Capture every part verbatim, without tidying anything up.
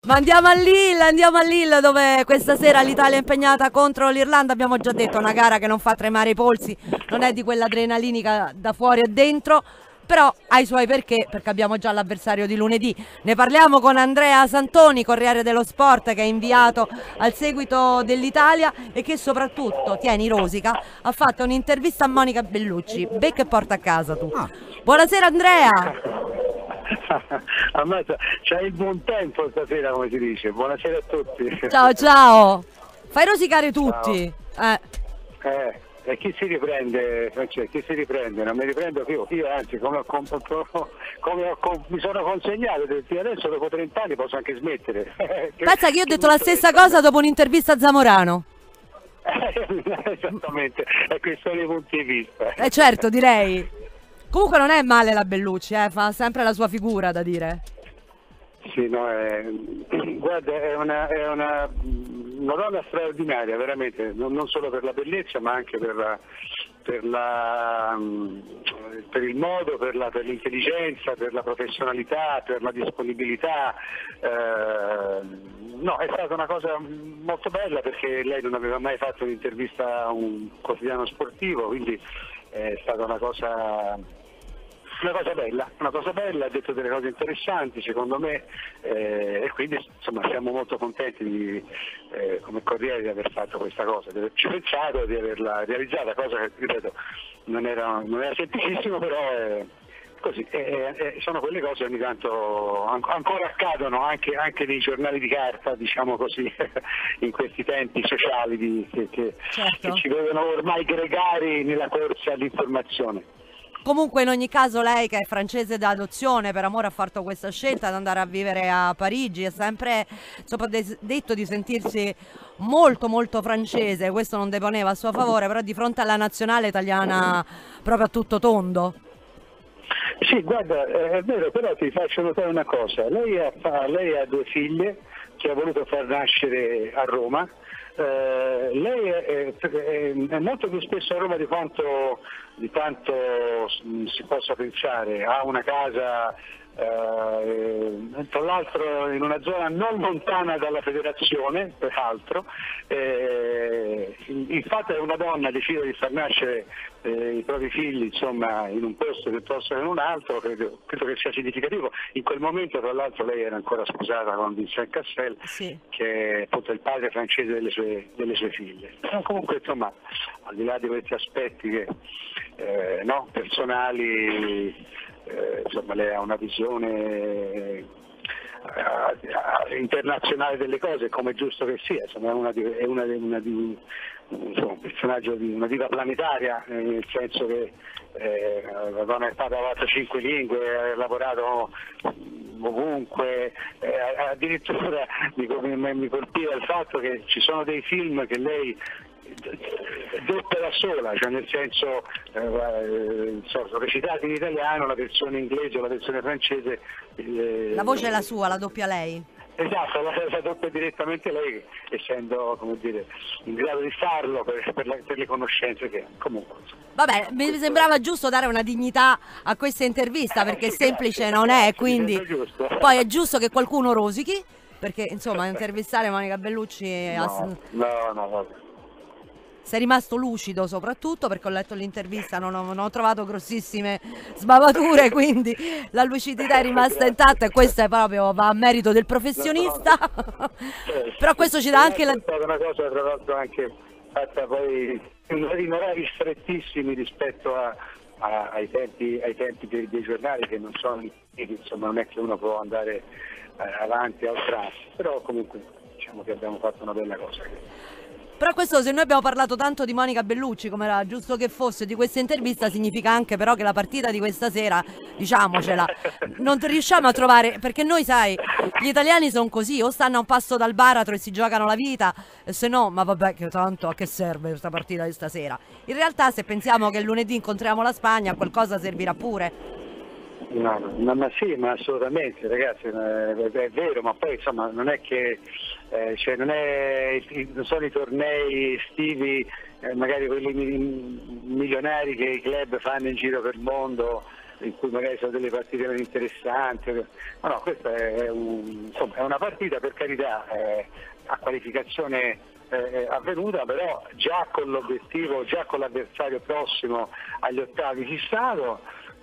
Ma andiamo a Lille, andiamo a Lille dove questa sera l'Italia è impegnata contro l'Irlanda. Abbiamo già detto, una gara che non fa tremare i polsi, non è di quella adrenalinica da fuori e dentro, però ha i suoi perché, perché abbiamo già l'avversario di lunedì. Ne parliamo con Andrea Santoni, Corriere dello Sport, che è inviato al seguito dell'Italia e che soprattutto, tieni rosica, ha fatto un'intervista a Monica Bellucci. Becca e porta a casa tu. Buonasera Andrea! Ammazza, c'hai il buon tempo stasera, come si dice. Buonasera a tutti. Ciao ciao! Fai rosicare tutti. Eh. Eh, e chi si riprende, cioè, chi si riprende? Non mi riprendo più. Io anzi, come, ho, come, come ho, mi sono consegnato, adesso dopo trenta anni posso anche smettere. Pensa che io ho detto la stessa cosa dopo un'intervista a Zamorano. Esattamente, è questione di punti di vista. Eh certo, direi. Comunque non è male la Bellucci, eh? Fa sempre la sua figura, da dire. Sì, no, è, guarda, è una, è una, una donna straordinaria, veramente, non, non solo per la bellezza, ma anche per, la, per, la, per il modo, per, la, per l'intelligenza, per la professionalità, per la disponibilità. Eh, no, è stata una cosa molto bella perché lei non aveva mai fatto un'intervista a un quotidiano sportivo, quindi è stata una cosa... Una cosa bella, una cosa bella, ha detto delle cose interessanti secondo me eh, e quindi insomma siamo molto contenti di, eh, come Corriere di aver fatto questa cosa, di averci pensato, di averla realizzata, cosa che ripeto non era, non era semplicissimo, però è così, eh, eh, sono quelle cose ogni tanto an- ancora accadono anche, anche nei giornali di carta, diciamo così, in questi tempi sociali di, che, che, certo. che ci vedono ormai gregari nella corsa all'informazione. Comunque in ogni caso lei, che è francese d'adozione, per amore ha fatto questa scelta di andare a vivere a Parigi, è sempre insomma, detto di sentirsi molto molto francese, questo non deponeva a suo favore, però di fronte alla nazionale italiana proprio a tutto tondo. Sì, guarda, è vero, però ti faccio notare una cosa, lei ha, lei ha due figlie che ha voluto far nascere a Roma. Uh, lei è, è, è molto più spesso a Roma di quanto, di quanto si possa pensare, ha una casa uh, tra l'altro in una zona non lontana dalla federazione, peraltro, eh, il, il fatto che una donna decida di far nascere eh, i propri figli insomma, in un posto piuttosto che in un altro, credo, credo che sia significativo. In quel momento tra l'altro lei era ancora sposata con Vincent Cassel, sì, che è appunto il padre francese delle sue, delle sue figlie. Però comunque insomma, al di là di questi aspetti che, eh, no, personali, eh, insomma lei ha una visione eh, internazionale delle cose, come è giusto che sia, insomma, è una di, è una di, una di insomma, un personaggio di una diva planetaria, eh, nel senso che eh, la donna è stata parlata cinque lingue, ha lavorato ovunque, eh, addirittura mi, mi, mi colpiva il fatto che ci sono dei film che lei detta da sola, cioè nel senso eh, sono recitati in italiano, la versione inglese o la versione francese. Eh, la voce è la sua, la doppia lei. Esatto, la, la doppia direttamente lei, essendo come dire, in grado di farlo per, per, la, per le conoscenze che comunque. Vabbè, mi sembrava giusto dare una dignità a questa intervista perché semplice non è, quindi poi è giusto che qualcuno rosichi, perché insomma intervistare Monica Bellucci è no, no, no, vabbè. Sei rimasto lucido soprattutto perché ho letto l'intervista, non ho, non ho trovato grossissime sbavature, quindi la lucidità è rimasta intatta e questo è proprio va a merito del professionista. Però questo ci dà anche la... È stata una cosa tra l'altro anche fatta poi in orari strettissimi rispetto a, a, ai tempi, ai tempi dei, dei giornali che non sono, insomma non è che uno può andare eh, avanti a oltranza, però comunque diciamo che abbiamo fatto una bella cosa. Però questo, se noi abbiamo parlato tanto di Monica Bellucci, come era giusto che fosse, di questa intervista, significa anche però che la partita di questa sera, diciamocela, non riusciamo a trovare, perché noi sai, gli italiani sono così, o stanno a un passo dal baratro e si giocano la vita, e se no, ma vabbè, che tanto a che serve questa partita di stasera? In realtà se pensiamo che lunedì incontriamo la Spagna, qualcosa servirà pure. No, no, ma sì, ma assolutamente ragazzi, è, è vero, ma poi insomma non è che eh, cioè non, è, non sono i tornei estivi, eh, magari quelli milionari che i club fanno in giro per il mondo, in cui magari sono delle partite meno interessanti. No, no, questa è, un, insomma, è una partita, per carità, eh, a qualificazione eh, avvenuta, però già con l'obiettivo, già con l'avversario prossimo agli ottavi fissato,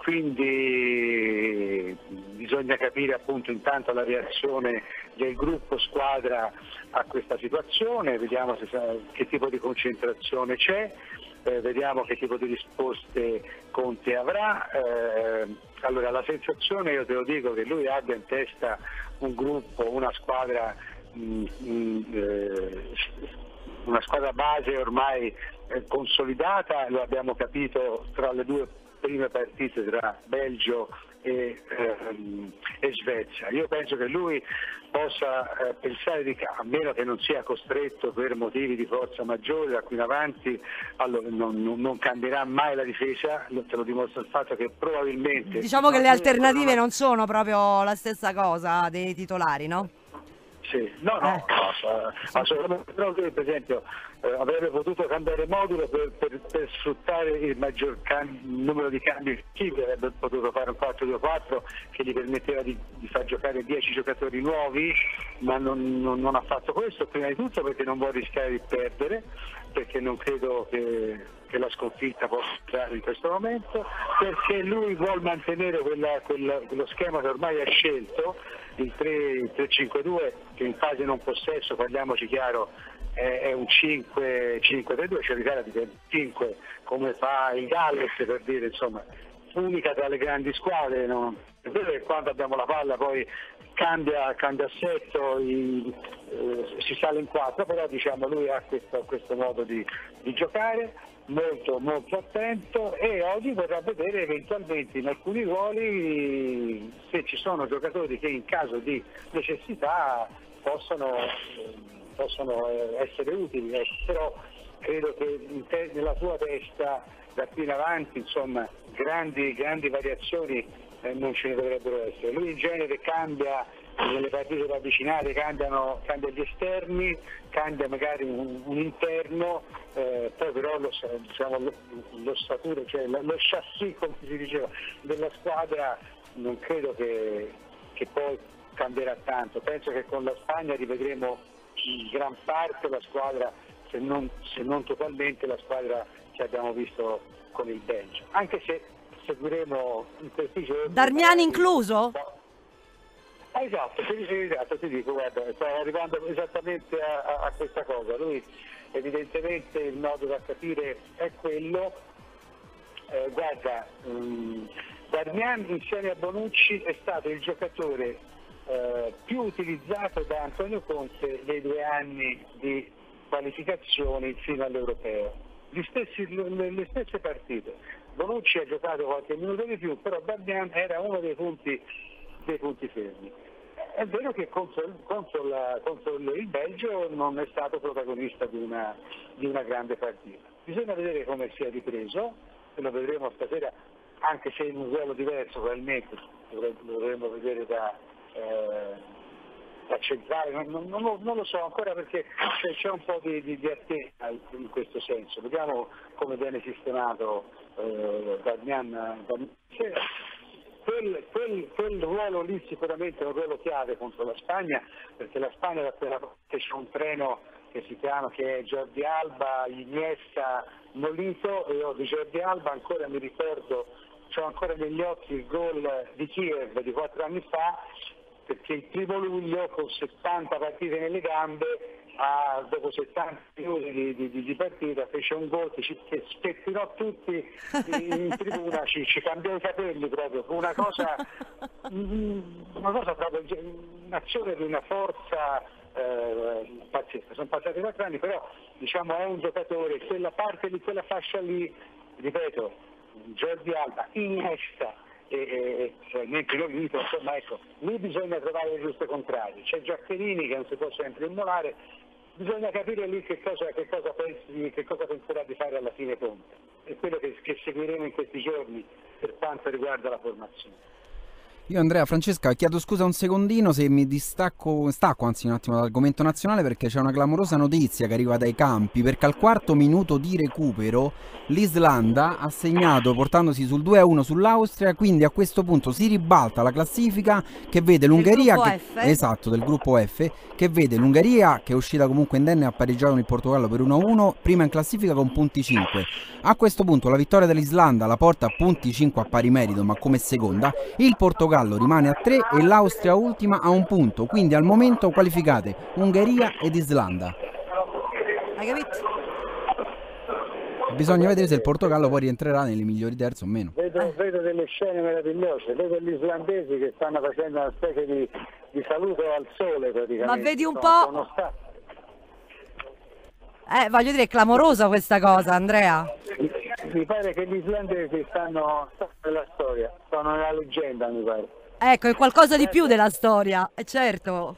quindi bisogna capire appunto intanto la reazione del gruppo squadra a questa situazione, vediamo se, che tipo di concentrazione c'è, eh, vediamo che tipo di risposte Conte avrà. Eh, allora la sensazione, io te lo dico, che lui abbia in testa un gruppo, una squadra mh, mh, eh, una squadra base ormai eh, consolidata, lo abbiamo capito tra le due prime partite tra Belgio e, ehm, e Svezia. Io penso che lui possa eh, pensare di, a meno che non sia costretto per motivi di forza maggiore da qui in avanti, allora non, non, non cambierà mai la difesa, te lo dimostra il fatto che probabilmente... Diciamo che le alternative non sono proprio la stessa cosa dei titolari, no? Sì, no, no, eh. no, assolutamente no. Lui, per esempio, eh, avrebbe potuto cambiare modulo per, per, per sfruttare il maggior cam- numero di cambi, avrebbe potuto fare un quattro due quattro che gli permetteva di, di far giocare dieci giocatori nuovi, ma non, non, non ha fatto questo, prima di tutto perché non vuole rischiare di perdere, perché non credo che, che la sconfitta possa entrare in questo momento, perché lui vuole mantenere quella, quella, quello schema che ormai ha scelto, il tre cinque due, che in fase non possesso, parliamoci chiaro, è, è un cinque tre due, cioè l'Italia di cinque come fa il Galles, per dire, insomma, unica tra le grandi squadre, no? È vero che quando abbiamo la palla poi cambia, cambia assetto, i, eh, si sale in quattro, però diciamo lui ha questo, questo modo di, di giocare molto molto attento, e oggi vorrà vedere eventualmente in alcuni ruoli se ci sono giocatori che in caso di necessità possono, possono essere utili, però credo che in te, nella sua testa da qui in avanti, insomma, grandi, grandi variazioni eh, non ce ne dovrebbero essere. Lui in genere cambia nelle partite ravvicinate, cambiano, cambia gli esterni, cambia magari un, un interno, eh, poi però lo, diciamo, l'ossatura, cioè lo, lo chassis, come si diceva, della squadra non credo che, che poi cambierà tanto. Penso che con la Spagna rivedremo in gran parte la squadra, se non, se non totalmente la squadra che abbiamo visto con il Belgio, anche se seguiremo in questi giorni. Darmian incluso? Ah, esatto, ti, esatto, ti dico, guarda, stavo arrivando esattamente a, a, a questa cosa. Lui evidentemente il nodo da capire è quello, eh, guarda, um, Darmian insieme a Bonucci è stato il giocatore eh, più utilizzato da Antonio Conte nei due anni di qualificazioni fino all'Europeo. Gli stessi, le, le stesse partite. Bonucci ha giocato qualche minuto di più, però Darmian era uno dei punti, dei punti fermi. È vero che contro, contro, la, contro il Belgio non è stato protagonista di una, di una grande partita. Bisogna vedere come si è ripreso, e lo vedremo stasera, anche se in un ruolo diverso probabilmente, lo dovremo vedere da, eh, da centrale, non, non, non, non lo so ancora, perché c'è, c'è un po' di, di, di attesa in questo senso. Vediamo come viene sistemato eh, Darmian. Quel, quel, quel ruolo lì sicuramente è un ruolo chiave contro la Spagna, perché la Spagna da quella parte c'è un treno che si chiama, che è Jordi Alba, Iniesta, Nolito, e io di Jordi Alba ancora mi ricordo, ho ancora negli occhi il gol di Kiev di quattro anni fa, perché il primo luglio con settanta partite nelle gambe, a, dopo settanta minuti di, di, di partita fece un gol che, ci, che spettinò tutti in tribuna, ci, ci cambiò i capelli proprio, fu una cosa, una cosa proprio, un'azione di una forza eh, pazzesca. Sono passati quattro anni, però diciamo è un giocatore, quella parte di quella fascia lì, ripeto, Jordi Alba, Iniesta e probabilmente lo dito, insomma, ecco, lì bisogna trovare le giuste contrarie. C'è Giaccherini che non si può sempre immolare, bisogna capire lì che cosa, che cosa pensi, che cosa penserà di fare alla fine Conte. È quello che, che seguiremo in questi giorni per quanto riguarda la formazione. Io Andrea, Francesca, chiedo scusa un secondino se mi distacco, stacco anzi un attimo dall'argomento nazionale, perché c'è una clamorosa notizia che arriva dai campi, perché al quarto minuto di recupero l'Islanda ha segnato portandosi sul due a uno sull'Austria, quindi a questo punto si ribalta la classifica che vede l'Ungheria, gruppo che, F. esatto, del gruppo F, che vede l'Ungheria che è uscita comunque indenne e ha pareggiato con il Portogallo per uno a uno, prima in classifica con punti cinque. A questo punto la vittoria dell'Islanda la porta a punti cinque a pari merito, ma come seconda. Il Portogallo rimane a tre e l'Austria ultima a un punto, quindi al momento qualificate Ungheria ed Islanda. Hai capito? Bisogna vedere se il Portogallo poi rientrerà nelle migliori terze o meno. Vedo, vedo delle scene meravigliose, vedo gli islandesi che stanno facendo una specie di, di saluto al sole praticamente. Ma vedi un Sono- po'- sono sta- Eh, voglio dire, è clamorosa questa cosa, Andrea. mi, mi pare che gli islandesi stanno, stanno nella storia, sono nella leggenda mi pare. Ecco, è qualcosa di più della storia, è certo.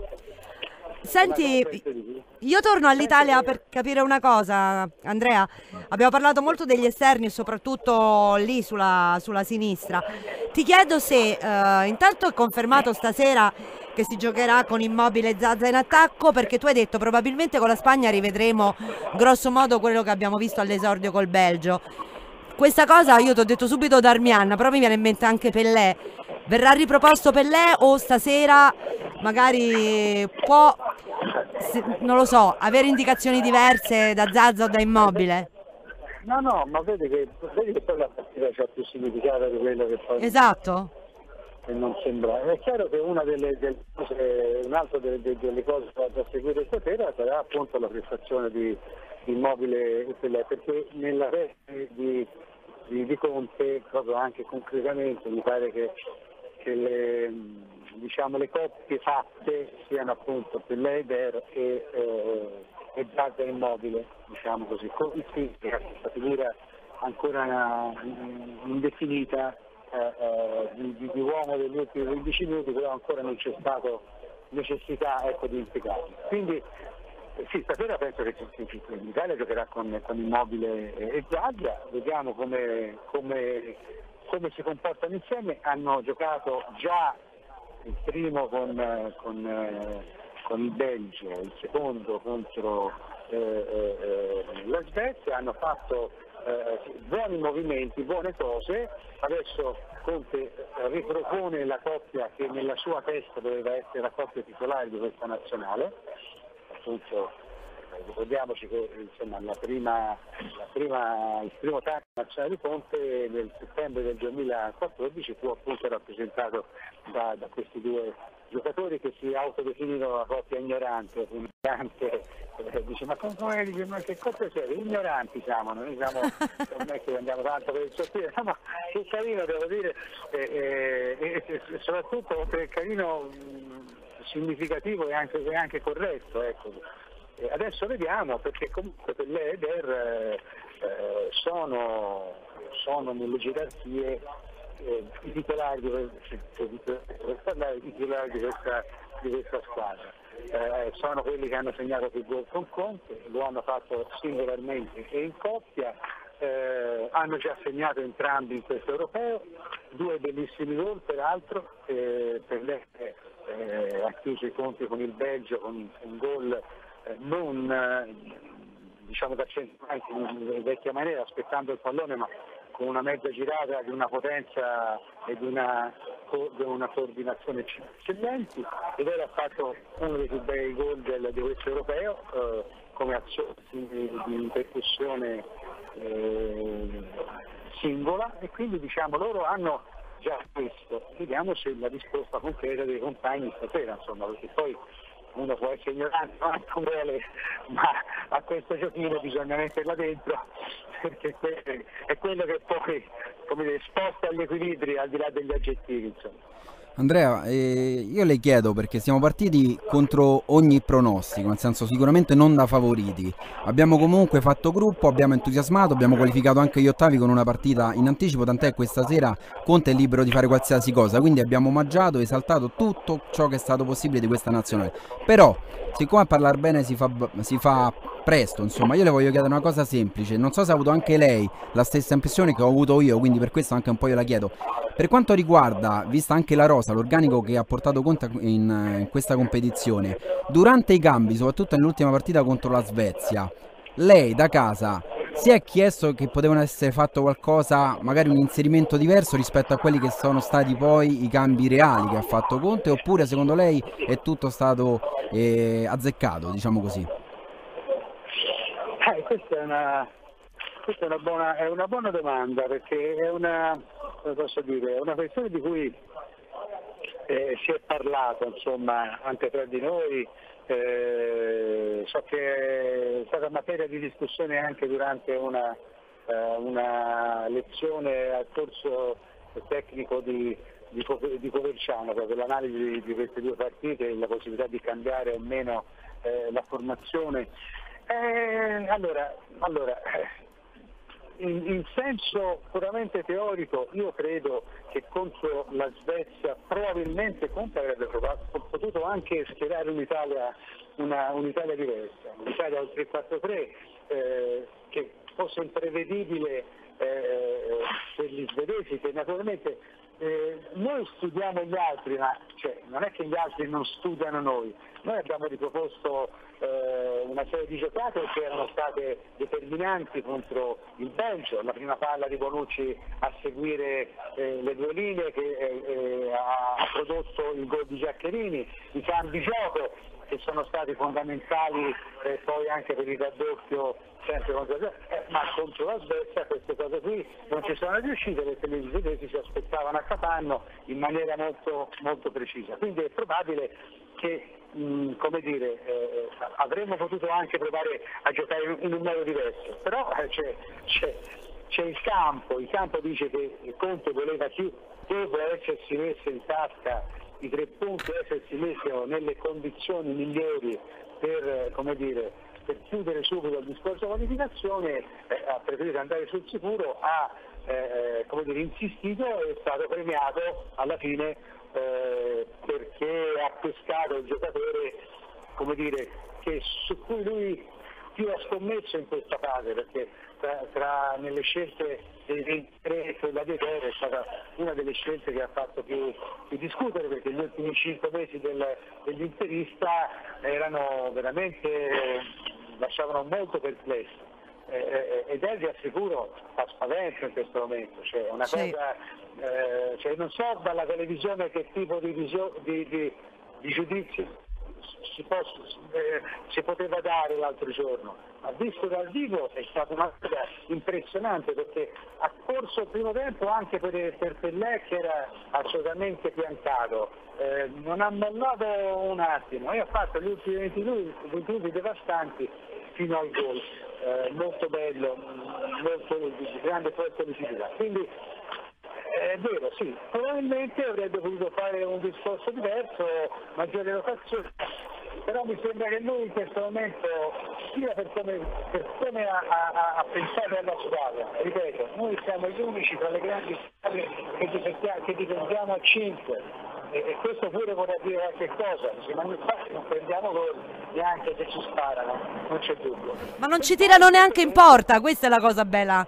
Senti, io torno all'Italia per capire una cosa, Andrea. Abbiamo parlato molto degli esterni, soprattutto lì sulla, sulla sinistra. Ti chiedo se eh, intanto è confermato stasera che si giocherà con Immobile e Zaza in attacco, perché tu hai detto probabilmente con la Spagna rivedremo grosso modo quello che abbiamo visto all'esordio col Belgio. Questa cosa io ti ho detto subito Darmian, però mi viene in mente anche Pellè. Verrà riproposto Pellè o stasera magari può, se- non lo so, avere indicazioni diverse da Zaza o da Immobile? No, no, ma vedi che, vedi che poi la partita c'ha più significato di quello che poi Esatto. che non sembra. È chiaro che una delle, delle cose, un'altra delle, delle- delle cose da, da seguire stasera sarà appunto la prestazione di di Immobile e Pellè, perché nella rete di, di, di Conte, proprio anche concretamente, mi pare che, che le, diciamo, le coppie fatte siano appunto Pellè ed Er e, eh, e Zaza e Immobile, diciamo così, con il questa figura ancora mm, indefinita eh, eh, di, di, di uomo degli ultimi quindici minuti, però ancora non c'è stata necessità, ecco, di impiegarli. Quindi eh, sì, stasera penso che ci- ci- l'Italia giocherà con, con Immobile e, e Zaza, vediamo come, come, come si comportano insieme. Hanno giocato già il primo con, eh, con, eh, con il Belgio, il secondo contro eh, eh, eh, la Svezia, hanno fatto eh, buoni movimenti, buone cose. Adesso Conte eh, ripropone la coppia che nella sua testa doveva essere la coppia titolare di questa nazionale. Appunto, eh, ricordiamoci che insomma, la prima, la prima, il primo tag nazionale di Conte nel settembre del duemilaquattordici fu appunto rappresentato da, da questi due giocatori che si autodefinirono la coppia ignorante. Ignorante eh, dice ma come dice ma che coppia siete? Ignoranti siamo, noi siamo, non è che andiamo tanto per il sottile, no, ma che carino devo dire, eh, eh, e soprattutto per il carino mh, significativo e anche, e anche corretto, ecco. E adesso vediamo, perché comunque Pellè ed Er eh, eh, sono, sono nelle gerarchie eh, i titolari di questa, per parlare, i titolari di questa, di questa squadra. Eh, sono quelli che hanno segnato più gol con Conte, lo hanno fatto singolarmente e in coppia. Eh, hanno già segnato entrambi in questo europeo, due bellissimi gol peraltro, eh, Pellè eh, ha chiuso i conti con il Belgio con un gol eh, non eh, diciamo da centravanti in vecchia maniera, aspettando il pallone, ma con una mezza girata di una potenza e di una, co- di una coordinazione eccellenti, ed era fatto uno dei più bei gol del, di questo europeo eh, come azione di, di percussione eh, singola, e quindi diciamo loro hanno già questo. Vediamo se la risposta concreta dei compagni stasera, insomma, perché poi uno può essere ignorante quanto vuole, ma a questo giochino bisogna metterla dentro, perché è quello che poi, come dire, sposta gli equilibri al di là degli aggettivi, insomma. Andrea, eh, io le chiedo, perché siamo partiti contro ogni pronostico, nel senso sicuramente non da favoriti. Abbiamo comunque fatto gruppo, abbiamo entusiasmato, abbiamo qualificato anche gli ottavi con una partita in anticipo, tant'è che questa sera Conte è libero di fare qualsiasi cosa, quindi abbiamo omaggiato e esaltato tutto ciò che è stato possibile di questa nazionale. Però, siccome a parlare bene si fa, si fa presto, insomma. Io le voglio chiedere una cosa semplice, non so se ha avuto anche lei la stessa impressione che ho avuto io, quindi per questo anche un po' io la chiedo. Per quanto riguarda, vista anche la rosa, l'organico che ha portato Conte in, in questa competizione, durante i cambi, soprattutto nell'ultima partita contro la Svezia, lei da casa si è chiesto che potevano essere fatto qualcosa, magari un inserimento diverso rispetto a quelli che sono stati poi i cambi reali che ha fatto Conte, oppure secondo lei è tutto stato eh, azzeccato, diciamo così? Eh, questa è una, questa è una, buona, è una buona domanda, perché è una, come posso dire, è una questione di cui eh, si è parlato, insomma, anche tra di noi. Eh, so che è stata materia di discussione anche durante una, eh, una lezione al corso tecnico di, di, di Coverciano, per l'analisi di queste due partite e la possibilità di cambiare o meno eh, la formazione. Eh, allora, allora in, in senso puramente teorico, io credo che contro la Svezia probabilmente Conte avrebbe provato, potuto anche schierare un'Italia, una, un'Italia diversa, un'Italia al tre quattro tre eh, che fosse imprevedibile eh, per gli svedesi, che naturalmente eh, noi studiamo gli altri, ma cioè, non è che gli altri non studiano noi. Noi abbiamo riproposto eh, una serie di giocate che erano state determinanti contro il Belgio, la prima palla di Bonucci a seguire eh, le due linee che eh, ha, ha prodotto il gol di Giaccherini, i cambi gioco che sono stati fondamentali eh, poi anche per il raddoppio sempre contro la eh, ma contro la Svezia queste cose qui non ci sono riuscite perché gli svedesi si aspettavano a capanno in maniera molto, molto precisa, quindi è probabile che mh, come dire, eh, avremmo potuto anche provare a giocare in un modo diverso, però eh, c'è, c'è, c'è il campo, il campo dice che il Conte voleva chi dopo essersi messo in tasca i tre punti, essersi messo nelle condizioni migliori per, come dire, per chiudere subito il discorso qualificazione, eh, ha preferito andare sul sicuro, ha eh, come dire, insistito e è stato premiato alla fine eh, perché ha pescato il giocatore, come dire, che, su cui lui più ha scommesso in questa fase, perché tra, tra nelle scelte dei ventitré quella di Teo è stata una delle scelte che ha fatto più, più discutere, perché gli ultimi cinque mesi del, dell'interista erano veramente, lasciavano molto perplesso. Eh, ed è, vi assicuro, fa spavento in questo momento, cioè una sì. cosa, eh, cioè non so dalla televisione che tipo di, visio, di, di, di giudizio si, posso, eh, si poteva dare l'altro giorno, ma visto dal vivo è stata una cosa impressionante, perché ha corso il primo tempo anche per, per Pellè che era assolutamente piantato, eh, non ha mollato un attimo e ha fatto gli ultimi venti minuti devastanti fino al gol, eh, molto bello, molto di grande forza visibilità. Quindi è vero, sì, probabilmente avrebbe voluto fare un discorso diverso, maggiore rotazione, però mi sembra che lui in questo momento, sia per come, per come ha, ha, ha pensato alla squadra, ripeto, noi siamo gli unici tra le grandi squadre che difendiamo, che difendiamo a cinque, e, e questo pure vorrà dire qualche cosa, se non, infatti non prendiamo gol neanche se ci sparano, non c'è dubbio. Ma non ci tirano neanche in porta, questa è la cosa bella.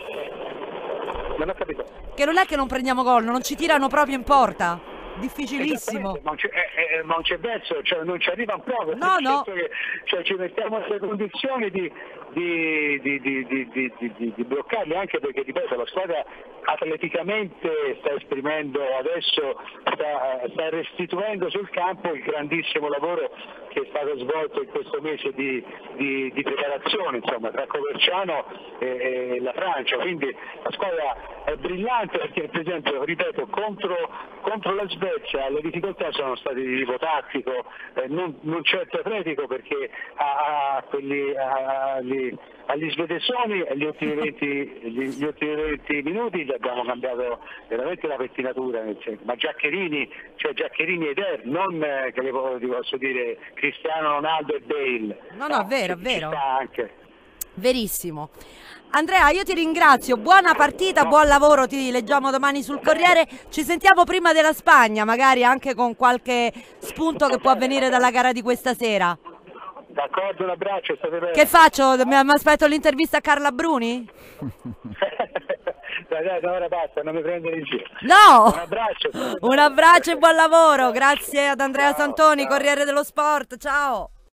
Non ho capito. Che non è che non prendiamo gol, non ci tirano proprio in porta. Difficilissimo. Non c'è, eh, eh, non c'è verso, cioè non ci arrivano proprio. No, no. Che, cioè, ci mettiamo nelle condizioni di, di, di, di, di, di, di, di bloccarli, anche perché, ripeto, la squadra atleticamente sta esprimendo adesso, sta, sta restituendo sul campo il grandissimo lavoro che è stato svolto in questo mese di, di, di preparazione, insomma, tra Coverciano e, e la Francia, quindi la squadra è brillante perché, per esempio, ripeto, contro, contro la Svezia le difficoltà sono state di tipo tattico, eh, non, non certo atletico, perché a, a quelli, a, agli, agli svedesoni gli ultimi venti, gli, gli ultimi venti minuti gli abbiamo cambiato veramente la pettinatura, nel senso, ma Giaccherini, cioè Giaccherini ed Er, non eh, che le posso dire Cristiano Ronaldo e Bale. No, no, è vero, è vero. Anche. Verissimo. Andrea, io ti ringrazio, buona partita, buon lavoro, ti leggiamo domani sul Corriere, ci sentiamo prima della Spagna, magari anche con qualche spunto che può venire dalla gara di questa sera. D'accordo, un abbraccio, state bene. Che faccio? Mi mi aspetto l'intervista a Carla Bruni? Dai, dai, ora basta, non mi prendere in giro. No! Un abbraccio. Un abbraccio e buon lavoro. Grazie ad Andrea Santoni, Corriere dello Sport. Ciao.